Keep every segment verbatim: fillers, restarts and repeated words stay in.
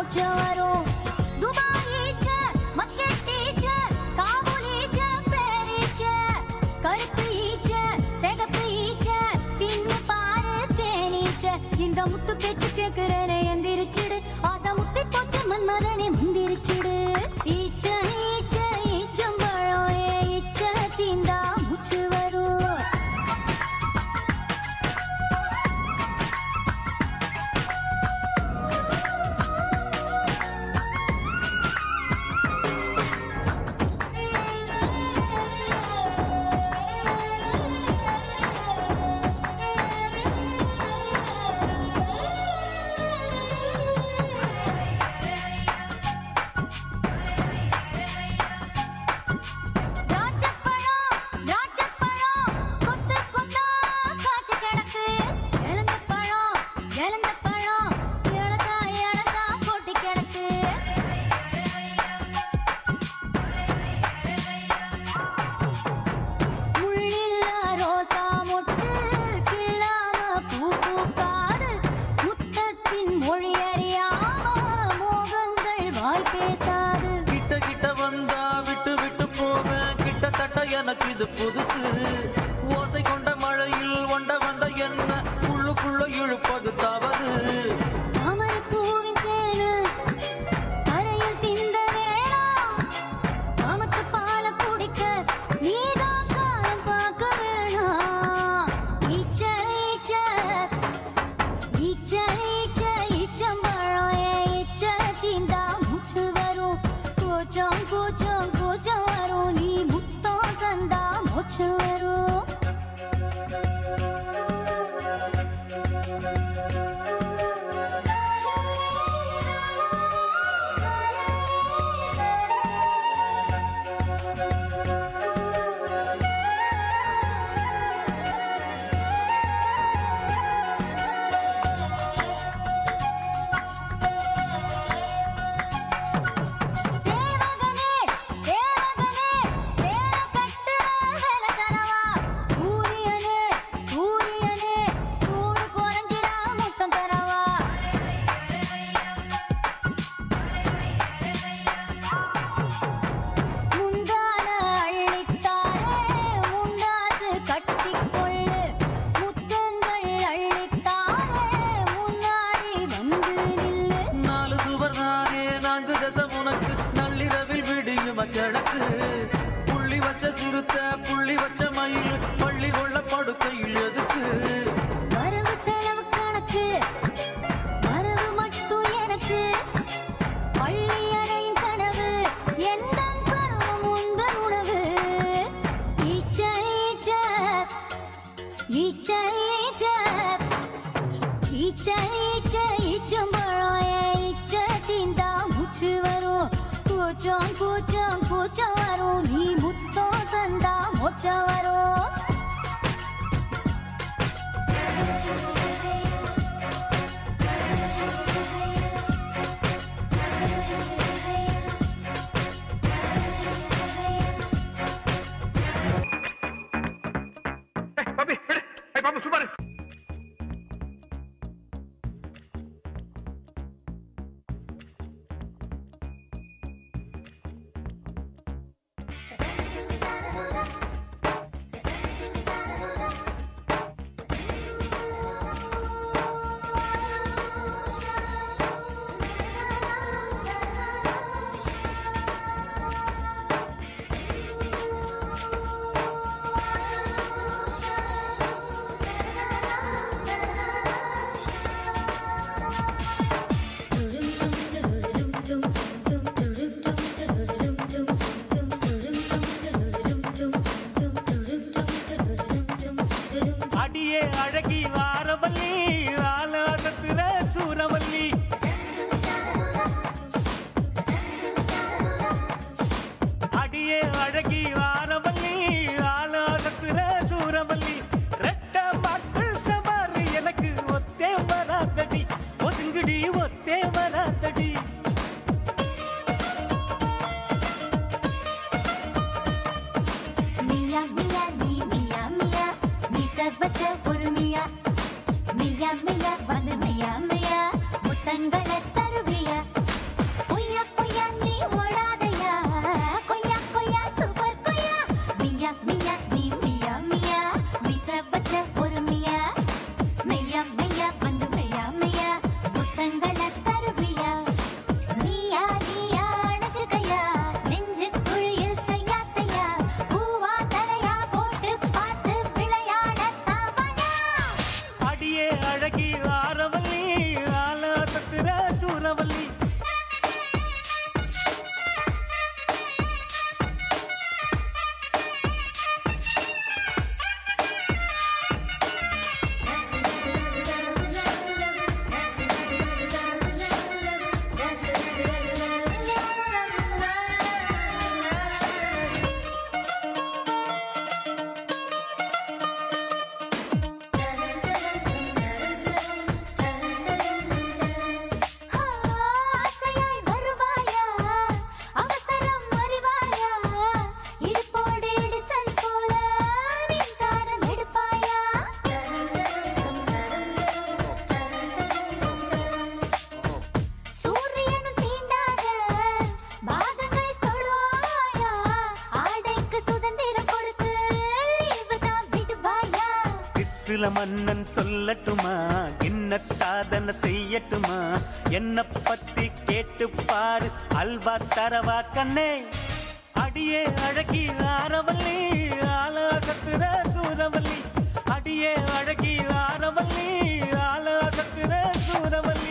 முத்து பேச்சு கேக்குறேனே எந்திரிச்சிடு ஆசை முத்தி போச்சு மன்மதனே முந்திரிச்சிடு ஈச்ச ஈச்ச ஈச்சம்பழம் ஏ ஈச்ச தீந்தா மூச்சு வரும் எனக்கு இது புதுசு ஓசை கொண்ட மழையில் ஒண்ட வந்த என்ன உள்ளுக்குள்ள இழுப்பது தவறு தாமரைப்பூவின் தேனு அறையில் சிந்த வேணாம் காமத்து பால குடிக்க நீதான் காலம் பார்க்க வேணாம் ஈச்ச ஈச்ச ஈச்ச ஈச்ச ஈச்சம்பழம் ஏ ஈச்ச தீந்தா மூச்சு வரும் கூச்சம் கூச்சம் கூச்சம் வரும் நீ தந்தா மோட்சம் வரும் கிழக்கு புள்ளி வச்ச சிறுத்த புள்ளி வச்ச மயில் பள்ளி கொள்ள படுக்கையில் எதுக்கு வரவு செலவு கணக்கு வரவு மட்டும் எனக்கு பள்ளி அறையின் கனவு எந்த பருவம் உந்தன் உணவு ஈச்ச ஈச்ச ஈச்ச ஈச்ச ஈச்ச ஈச்ச ஈச்சம்பழம் ஏ ஈச்ச தீந்தா மூச்சு வரும் கூச்சம் கூச்சம் கூச்சம் வரும் நீ முத்தம் தந்தா மோட்சம் வரும் அடியே அழகி வாரவல்லி ஆலாதத்துல சூரவல்லி அடியே அழகி வாரவல்லி ஆலாதத்துல சூரவல்லி ரெட்ட மக்கள் சவாரி எனக்கு ஒத்தே வராதடி ஒதுங்குடி ஒத்தே வராதடி மியா மியா நீ மியா மியா நீ சர்வத்த பொறுமையா மியா மியா வந்து மியா மியா முத்தங்களை தருவியா சூரவல்லி மன்னன் சொல்லட்டுமா என்ன சாதனை செய்யட்டுமா என்ன பத்தி கேட்டு பாரு அல்வா தரவா கண்ணே அடியே அழகி ஆரவல்லி ஆலாசத்துற சூரவல்லி அடியே அழகி ஆரவல்லி ஆலாசத்துற சூரவல்லி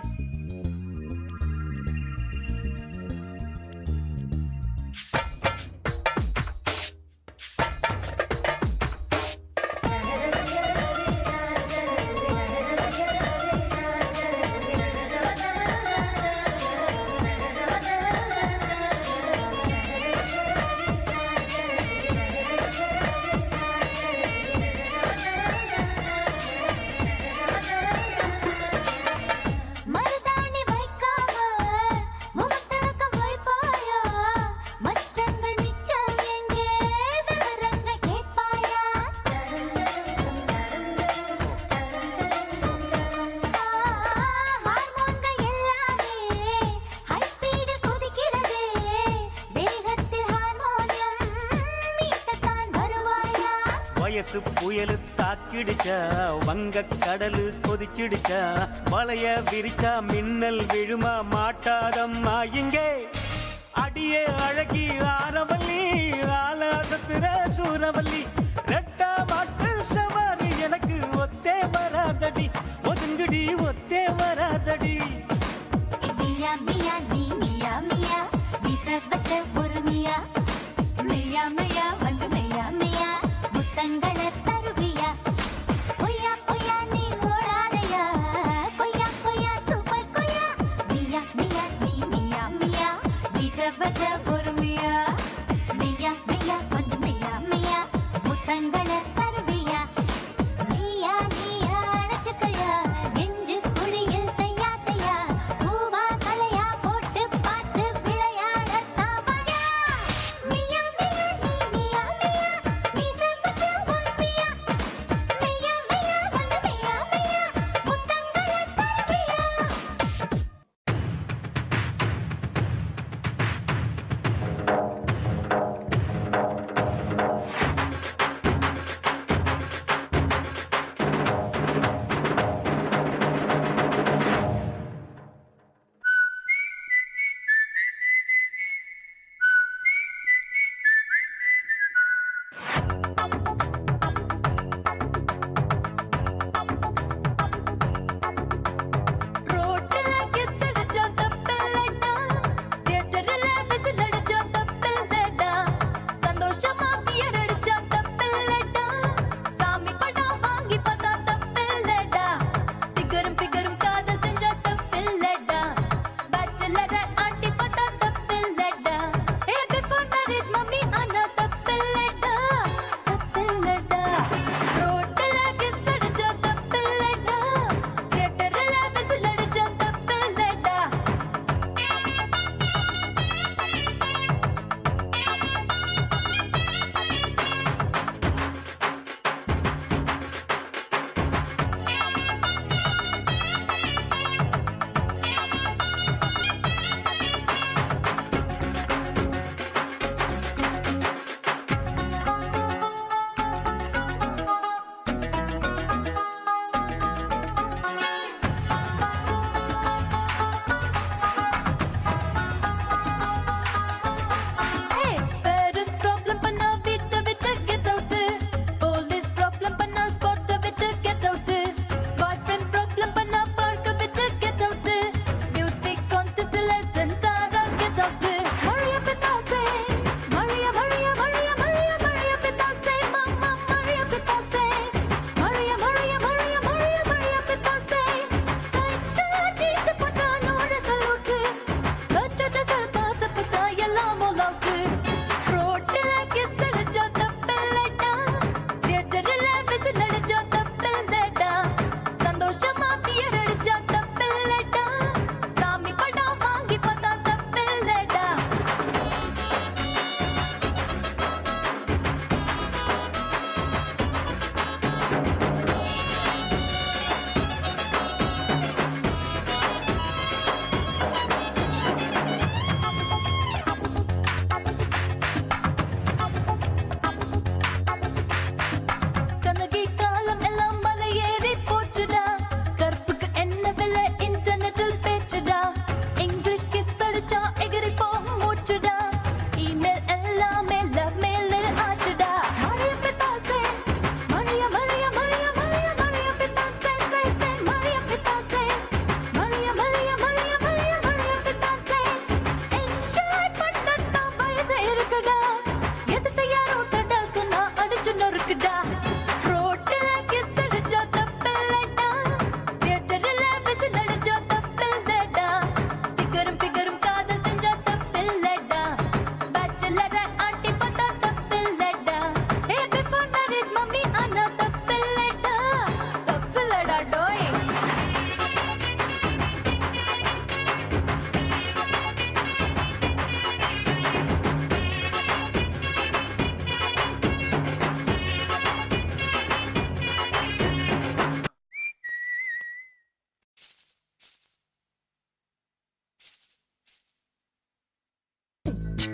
வயசு புயலு தாக்கிடுச்சா வங்க கடலு கொதிச்சிடுச்சா வளைய விரிச்சா மின்னல் விழுமா மாட்டாதம்மா இங்கே அடியே அழகி ஆரவல்லி ஆலாசத்துற சூரவல்லி ரெட்டா மாட்டு சவாரி எனக்கு ஒத்தே வராதடி ஒதுங்குடி ஒத்தே வராதடி மியா மியா நீ மியா மியா நீ சர்வத்த ஒரு மியா மியா மியா வந்து மியா மியா முத்தங்களை தருவியா பொய்யா பொய்யா நீ ஓடாதையா பொய்யா பொய்யா சூப்பர் பொய்யா மியா மியா நீ மியா மியா நீ சர்வத்த ஒரு மியா மியா மியா வந்து மியா மியா முத்தங்களை தருவியா நீயா நீயா அணைச்சுக்கையா நெஞ்சு குழியில் தையா தையா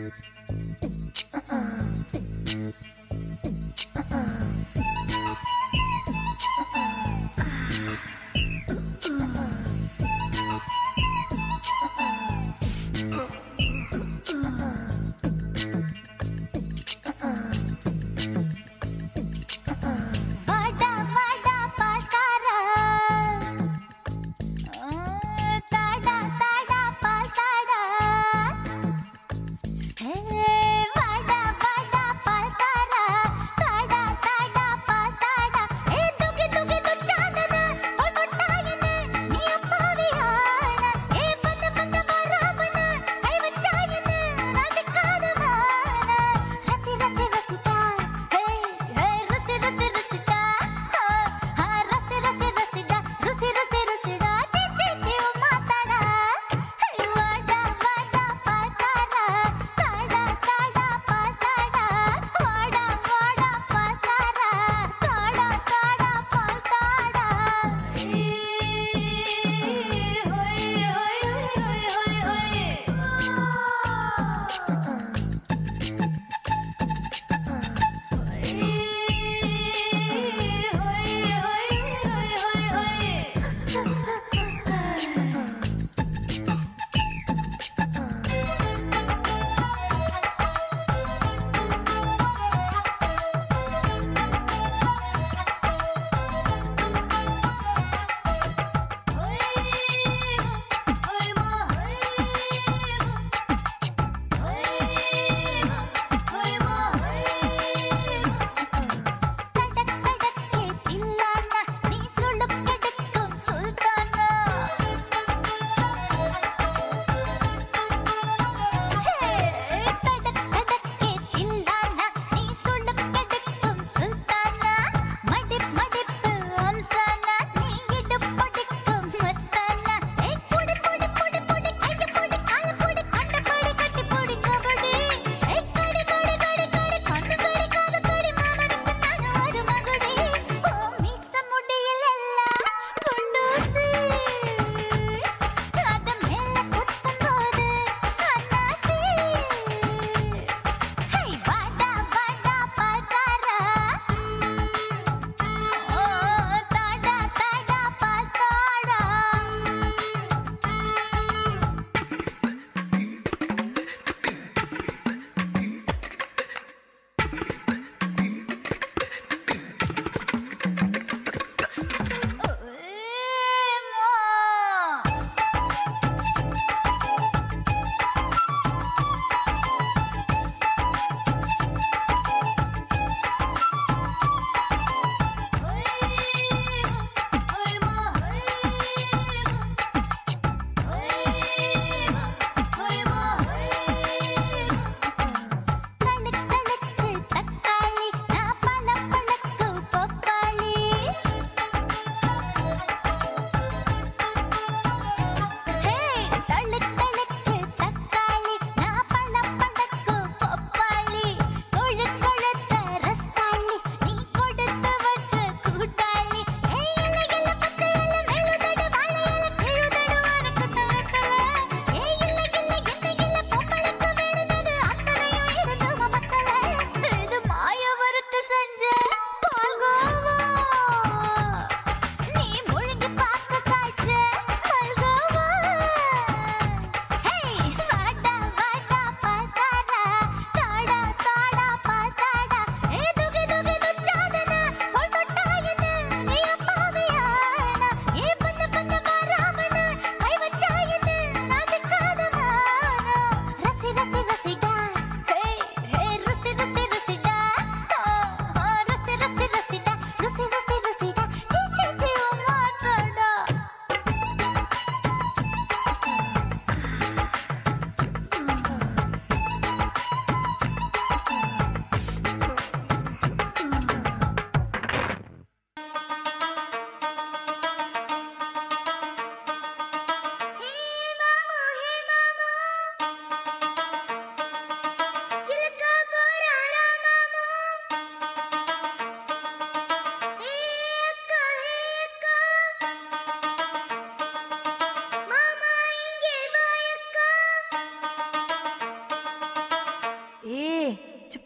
வாடா வாடா பால்காரா தாடா தாடா பால்காரா வாடா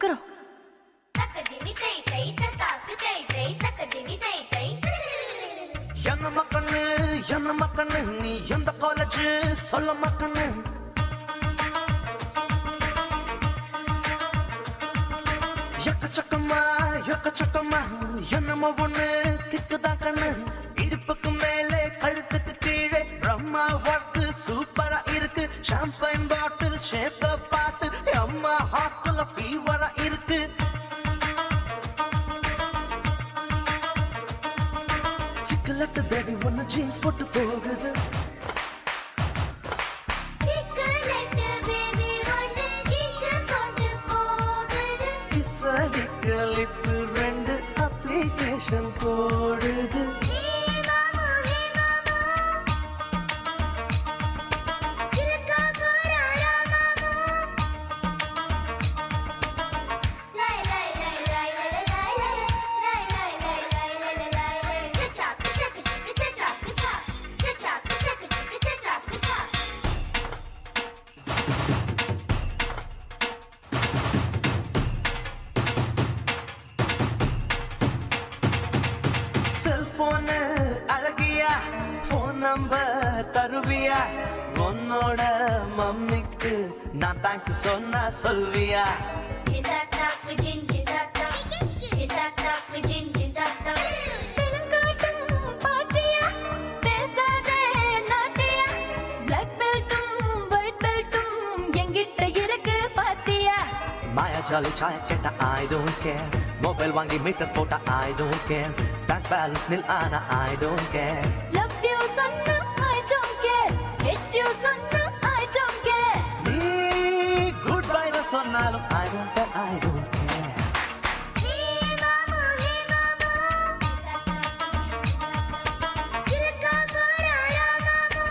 வைக்கிறோம். என்ன மக்கண்ணு என்ன மக்கண்ணு நீ எந்த காலேஜ் சொல்ல மக்கண்ணு எக்கச்சக்கமா எக்கச்சக்கமா என்னமோ ஒண்ணு கிக்குதான் கண்ணு இடுப்புக்கு மேலே கழுத்துக்கு கீழே பிரம்மா ஒர்க்கு சூப்பரா இருக்கு ஷாம்பைன் பாட்டில் ஷேப்ப பாட்டு அம்மா ஹாஸ்டல்ல ஃபீவரா இருக்கு சிக்கலட்டு பேபி ஒன்னு ஜீன்ஸ் போட்டு போகுது கிசலிக்கு ரெண்டு அப்ளிகேஷன் போடுது செல்போனு அழகியா போன் நம்பர் தருவியா உன்னோட மம்மிக்கு நான் தேங்க்ஸ் சொன்னா சொல்வியா மாயாஜாலி சாய கேட்ட I don't care மொபைல் வாங்கி மீட்டர் போட்ட I don't care bank balance nil ஆனா I don't care Love you சொன்னா I don't care hate you சொன்னா I don't care நீ குட் பை சொன்னாலும் I don't care I don't care Hey மாமா hey மாமா கிழக்கா போறாயா மாமா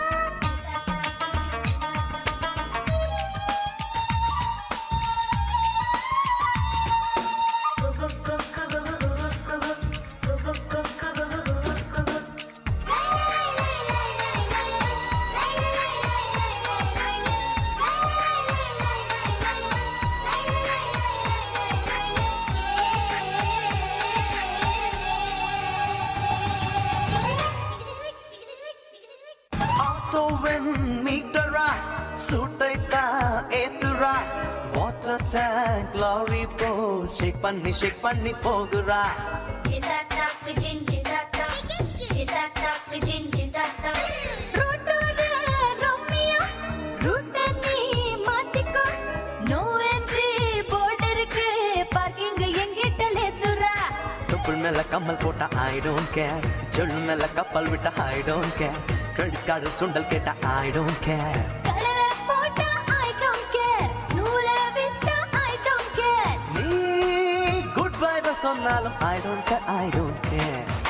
ஆட்டோவின் மீட்டரா சூட்டைத்தா ஏத்துரா வாட்டர் டேங்க் லாரி போ ஷேக் பண்ணி ஷேக் பண்ணி போகுறா ரோட்டோட ரம்மியா ரூட்ட நீ மாத்திக்கோ நோ என்ட்ரி போர்டருக்கு பார்க்கிங் எங்கிட்ட லேதுரா தொப்புள் மேல கம்மல் போட்ட I don't care ஜொல் மேல கப்பல் விட்ட I don't care credit card சுண்டல் கேட்ட I don't care கடல போட்டா I don't care நூல விட்டா I don't care நீ குட் பை சொன்னாலும் I don't care I don't care